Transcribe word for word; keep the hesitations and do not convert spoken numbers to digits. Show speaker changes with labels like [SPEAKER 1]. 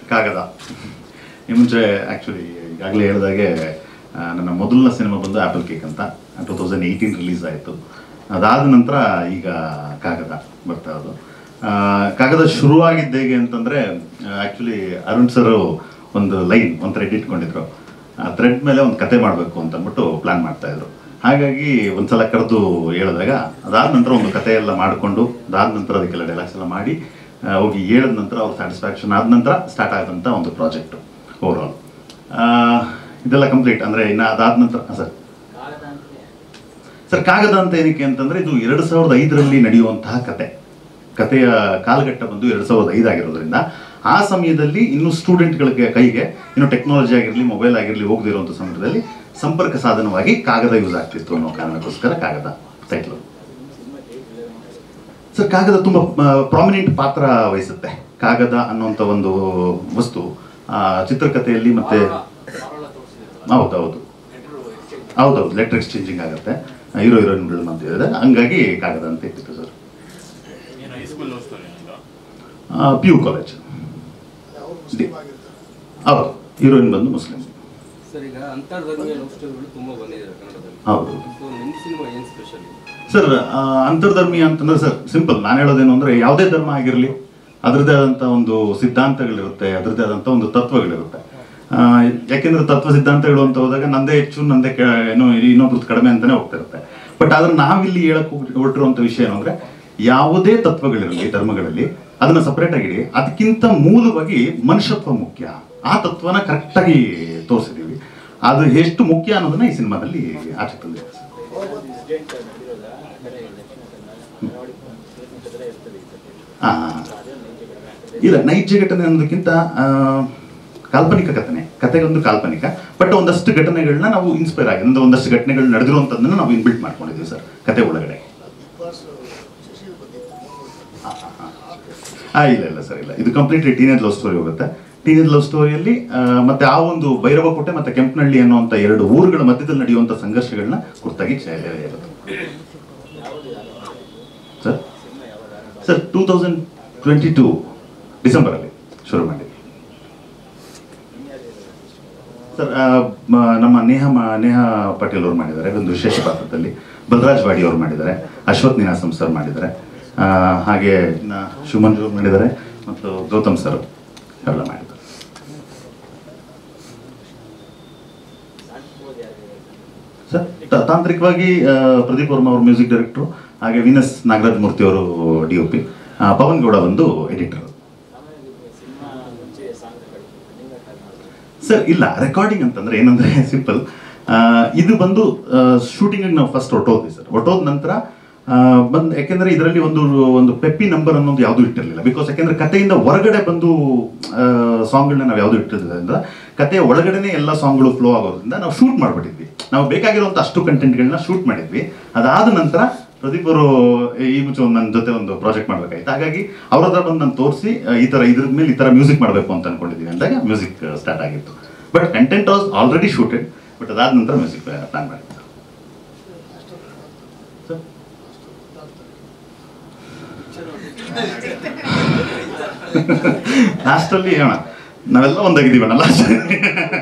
[SPEAKER 1] ಕಾಗದ ಈ ಮುಂಚೆ ಆ್ಯಕ್ಚುಲಿ ಈಗಾಗಲೇ ಹೇಳಿದಾಗೆ ನನ್ನ ಮೊದಲನೇ ಸಿನಿಮಾ ಬಂದು ಆ್ಯಪಲ್ ಕೇಕ್ ಅಂತ ಟೂ ತೌಸಂಡ್ ಏಯ್ಟೀನ್ ರಿಲೀಸ್ ಆಯಿತು. ಅದಾದ ನಂತರ ಈಗ ಕಾಗದ ಬರ್ತಾ ಇರೋದು. ಕಾಗದ ಶುರುವಾಗಿದ್ದು ಹೇಗೆ ಅಂತಂದರೆ ಆ್ಯಕ್ಚುಲಿ ಅರುಣ್ ಸರು ಒಂದು ಲೈನ್ ಒಂದು ಥ್ರೆಡ್ ಇಟ್ಕೊಂಡಿದ್ರು. ಆ ಥ್ರೆಡ್ ಮೇಲೆ ಒಂದು ಕತೆ ಮಾಡಬೇಕು ಅಂತ ಅಂದ್ಬಿಟ್ಟು ಪ್ಲ್ಯಾನ್ ಮಾಡ್ತಾಯಿದ್ರು. ಹಾಗಾಗಿ ಒಂದು ಸಲ ಕರೆದು ಹೇಳಿದಾಗ ಅದಾದ ನಂತರ ಒಂದು ಕತೆ ಎಲ್ಲ ಮಾಡಿಕೊಂಡು ಅದಾದ ನಂತರ ಅದಕ್ಕೆಲ್ಲ ಡೈಲಾಗ್ಸ್ ಎಲ್ಲ ಮಾಡಿ ಹೋಗಿ ಹೇಳಿದ ನಂತರ ಅವ್ರ ಸ್ಯಾಟಿಸ್ಫ್ಯಾಕ್ಷನ್ ಆದ ನಂತರ ಸ್ಟಾರ್ಟ್ ಆದಂಥ ಒಂದು ಪ್ರಾಜೆಕ್ಟು ಓವರ್ ಆಲ್. ಇದೆಲ್ಲ ಕಂಪ್ಲೀಟ್ ಅಂದರೆ ಇನ್ನು ಅದಾದ ನಂತರ ಸರ್ ಸರ್ ಕಾಗದ ಅಂತ ಏನಕ್ಕೆ ಅಂತಂದರೆ ಇದು ಎರಡು ಸಾವಿರದ ಐದರಲ್ಲಿ ನಡೆಯುವಂತಹ ಕತೆ. ಕತೆಯ ಕಾಲಘಟ್ಟ ಬಂದು ಎರಡು ಸಾವಿರದ ಐದು ಆಗಿರೋದ್ರಿಂದ ಆ ಸಮಯದಲ್ಲಿ ಇನ್ನು ಸ್ಟೂಡೆಂಟ್ಗಳಿಗೆ ಕೈಗೆ ಇನ್ನು ಟೆಕ್ನಾಲಜಿ ಆಗಿರಲಿ ಮೊಬೈಲ್ ಆಗಿರಲಿ ಹೋಗದಿರುವಂಥ ಸಮಯದಲ್ಲಿ ಸಂಪರ್ಕ ಸಾಧನವಾಗಿ ಕಾಗದ ಯೂಸ್ ಆಗ್ತಿತ್ತು ಅನ್ನೋ ಕಾರಣಕ್ಕೋಸ್ಕರ ಕಾಗದ ಟೈಟ್ಲು. ಸರ್ ಕಾಗದ ತುಂಬ ಪ್ರಾಮಿನೆಂಟ್ ಪಾತ್ರ ವಹಿಸುತ್ತೆ. ಕಾಗದ ಅನ್ನೋಂಥ ಒಂದು ವಸ್ತು ಚಿತ್ರಕಥೆಯಲ್ಲಿ ಮತ್ತೆ ಹೌದೌದು ಹೌದೌದು ಲೆಟರ್ ಎಕ್ಸ್ಚೇಂಜಿಂಗ್ ಆಗುತ್ತೆ ಹೀರೋ ಹೀರೋಯಿನ್ಗಳು ಅಂತ ಹೇಳಿದ್ರೆ ಹಂಗಾಗಿ ಕಾಗದ ಅಂತ ಇರ್ತಿತ್ತು ಸರ್. ಪಿ ಯು ಕಾಲೇಜ್ ಹೌದು ಹೀರೋಯಿನ್ ಬಂದು ಮುಸ್ಲಿಂ. ಹೌದು ಸರ್ ಅಂತರ್ಧರ್ಮೀಯ ಅಂತಂದ್ರೆ ಸರ್ ಸಿಂಪಲ್ ನಾನು ಹೇಳೋದೇನು ಅಂದರೆ ಯಾವುದೇ ಧರ್ಮ ಆಗಿರಲಿ ಅದರದ್ದೇ ಆದಂಥ ಒಂದು ಸಿದ್ಧಾಂತಗಳಿರುತ್ತೆ, ಅದರದ್ದೇ ಆದಂಥ ಒಂದು ತತ್ವಗಳಿರುತ್ತೆ. ಯಾಕೆಂದ್ರೆ ತತ್ವ ಸಿದ್ಧಾಂತಗಳು ಅಂತ ಹೋದಾಗ ನಂದೇ ಹೆಚ್ಚು ನಂದೇ ಏನೋ ಇನ್ನೊಬ್ರದ್ದು ಕಡಿಮೆ ಅಂತಲೇ ಹೋಗ್ತಿರುತ್ತೆ. ಬಟ್ ಆದ್ರೆ ನಾವಿಲ್ಲಿ ಹೇಳಕ್ ಹೊರಟಿರುವಂಥ ವಿಷಯ ಏನು ಅಂದರೆ ಯಾವುದೇ ತತ್ವಗಳಿರಲಿ ಧರ್ಮಗಳಲ್ಲಿ ಅದನ್ನು ಸಪ್ರೇಟ್ ಆಗಿಡಿ, ಅದಕ್ಕಿಂತ ಮೂಲವಾಗಿ ಮನುಷ್ಯತ್ವ ಮುಖ್ಯ. ಆ ತತ್ವನ ಕರೆಕ್ಟಾಗಿ ತೋರಿಸಿದ್ದೀವಿ. ಅದು ಎಷ್ಟು ಮುಖ್ಯ ಅನ್ನೋದನ್ನ ಈ ಸಿನಿಮಾದಲ್ಲಿ ಆಚೆ ತಂದಿದೆ. ಹಾಂ ಇಲ್ಲ ನೈಜ ಘಟನೆ ಅನ್ನೋದಕ್ಕಿಂತ ಕಾಲ್ಪನಿಕ ಕಥನೆ ಕತೆಗೊಂದು ಕಾಲ್ಪನಿಕ. ಬಟ್ ಒಂದಷ್ಟು ಘಟನೆಗಳನ್ನ ನಾವು ಇನ್ಸ್ಪೈರ್ ಆಗಿ ಅಂದ್ರೆ ಒಂದಷ್ಟು ಘಟನೆಗಳು ನಡೆದಿರುವಂಥದ್ದನ್ನ ನಾವು ಇನ್ಬಿಲ್ಟ್ ಮಾಡ್ಕೊಂಡಿದ್ದೀವಿ ಸರ್ ಕತೆ ಒಳಗಡೆ. ಆ ಇಲ್ಲ ಇಲ್ಲ ಸರ್ ಇಲ್ಲ ಇದು ಕಂಪ್ಲೀಟ್ಲಿ ಟೀನೇಜ್ ಲವ್ ಸ್ಟೋರಿ ಹೋಗುತ್ತೆ. ಟೀನೇಜ್ ಲವ್ ಸ್ಟೋರಿಯಲ್ಲಿ ಮತ್ತೆ ಆ ಒಂದು ಭೈರವಕೋಟೆ ಮತ್ತೆ ಕೆಂಪನಹಳ್ಳಿ ಅನ್ನುವಂಥ ಎರಡು ಊರುಗಳ ಮಧ್ಯದಲ್ಲಿ ನಡೆಯುವಂಥ ಸಂಘರ್ಷಗಳನ್ನ ಕುರಿತಾಗಿ ಇರುತ್ತೆ sir. Sir two thousand twenty two ಡಿಸೆಂಬರಲ್ಲಿ ಶುರು ಮಾಡಿದ್ವಿ ಸರ್. ನಮ್ಮ ನೇಹಾ ನೇಹಾ ಪಾಟೀಲ್ ಅವರು ಮಾಡಿದ್ದಾರೆ ಒಂದು ವಿಶೇಷ ಪಾತ್ರದಲ್ಲಿ. ಬಲರಾಜ್ ವಾಡಿ ಅವರು ಮಾಡಿದ್ದಾರೆ, ಅಶ್ವಥ್ ನೀನಾಸಂ ಸರ್ ಮಾಡಿದ್ದಾರೆ, ಹಾಗೆ ಇನ್ನು ಶಿವಮಂಜು ಅವರು ಮಾಡಿದ್ದಾರೆ ಮತ್ತು ಗೌತಮ್ ಸರ್ ಎಲ್ಲ ಮಾಡಿದ್ದಾರೆ. ಸರ್ ತಾಂತ್ರಿಕವಾಗಿ ಪ್ರದೀಪ್ ವರ್ಮ ಅವರು ಮ್ಯೂಸಿಕ್ ಡೈರೆಕ್ಟ್ರು, ಹಾಗೆ ವೀನಸ್ ನಾಗರಾಜ್ ಮೂರ್ತಿ ಅವರು D O P, Pavan Gowda ಒಂದು ಎಡಿಟರ್. ಸರ್ ಇಲ್ಲ ರೆಕಾರ್ಡಿಂಗ್ ಅಂತಂದ್ರೆ ಏನಂದ್ರೆ ಸಿಂಪಲ್ ಇದು ಬಂದು ಶೂಟಿಂಗ್ ನಾವು ಫಸ್ಟ್ ಹೊಟ್ಟೋದ್ವಿ ಸರ್. ಹೊಟ್ಟೋದ ನಂತರ ಬಂದು ಯಾಕೆಂದ್ರೆ ಇದರಲ್ಲಿ ಒಂದು ಒಂದು ಪೆಪ್ಪಿ ನಂಬರ್ ಅನ್ನೋದು ಯಾವುದು ಇಟ್ಟಿರಲಿಲ್ಲ. ಬಿಕಾಸ್ ಯಾಕೆಂದ್ರೆ ಕಥೆಯಿಂದ ಹೊರಗಡೆ ಬಂದು ಸಾಂಗ್ಗಳನ್ನ ನಾವು ಯಾವುದು ಇಟ್ಟಿರೋದ್ರಿಂದ ಕಥೆಯ ಒಳಗಡೆನೆ ಎಲ್ಲ ಸಾಂಗ್ಗಳು ಫ್ಲೋ ಆಗೋದ್ರಿಂದ ನಾವು ಶೂಟ್ ಮಾಡಿಬಿಟ್ಟಿದ್ವಿ. ನಾವು ಬೇಕಾಗಿರುವಂಥ ಅಷ್ಟು ಕಂಟೆಂಟ್ಗಳನ್ನ ಶೂಟ್ ಮಾಡಿದ್ವಿ. ಅದಾದ ನಂತರ ಪ್ರದೀಪ್ ಅವರು ಈ ಮುಂಚೆ ಒಂದು ನನ್ನ ಜೊತೆ ಒಂದು ಪ್ರಾಜೆಕ್ಟ್ ಮಾಡ್ಬೇಕಾಯ್ತು. ಹಾಗಾಗಿ ಅವ್ರ ಹತ್ರ ಬಂದು ನಾನು ತೋರಿಸಿ ಈ ಥರ ಇದ್ರ ಮೇಲೆ ಈ ಥರ ಮ್ಯೂಸಿಕ್ ಮಾಡಬೇಕು ಅಂತ ಅನ್ಕೊಂಡಿದ್ದೀವಿ ಅಂದಾಗ ಮ್ಯೂಸಿಕ್ ಸ್ಟಾರ್ಟ್ ಆಗಿತ್ತು. But content was already shooted. But ಅದಾದ ನಂತರ ಮ್ಯೂಸಿಕ್ ಪ್ಲಾನ್ ಮಾಡಿತ್ತು. ಲಾಸ್ಟಲ್ಲಿ ಹೇಳೋಣ ನಾವೆಲ್ಲ ಒಂದಾಗಿದ್ದೀವಣ್ಣ ಲಾಸ್ಟ್